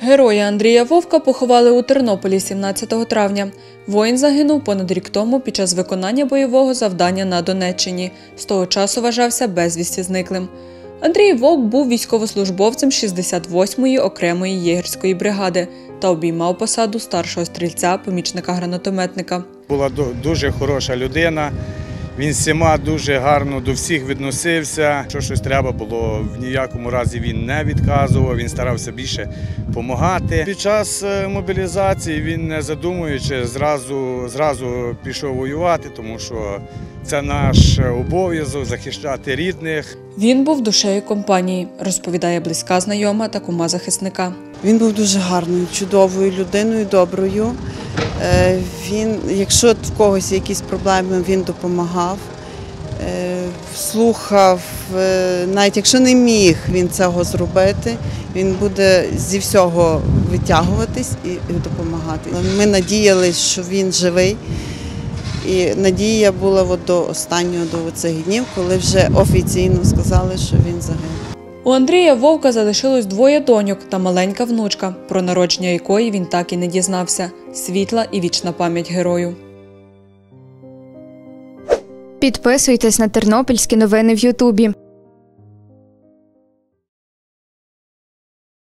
Героя Андрія Вовка поховали у Тернополі 17 травня. Воїн загинув понад рік тому під час виконання бойового завдання на Донеччині. З того часу вважався безвісти зниклим. Андрій Вовк був військовослужбовцем 68-ї окремої єгерської бригади та обіймав посаду старшого стрільця, помічника-гранатометника. Була дуже хороша людина. Він всіма дуже гарно до всіх відносився. Якщо щось треба було, в ніякому разі він не відказував, він старався більше допомагати. Під час мобілізації він, не задумуючи, зразу пішов воювати, тому що це наш обов'язок – захищати рідних. Він був душею компанії, розповідає близька знайома та кума захисника. Він був дуже гарною, чудовою людиною, доброю. Якщо в когось якісь проблеми, він допомагав, слухав, навіть якщо не міг він цього зробити, він буде зі всього витягуватись і допомагати. Ми надіялися, що він живий, і надія була до останнього, до цих днів, коли вже офіційно сказали, що він загинув. У Андрія Вовка залишилось 2 доньок та маленька внучка, про народження якої він так і не дізнався. Світла і вічна пам'ять герою. Підписуйтесь на тернопільські новини в Ютубі.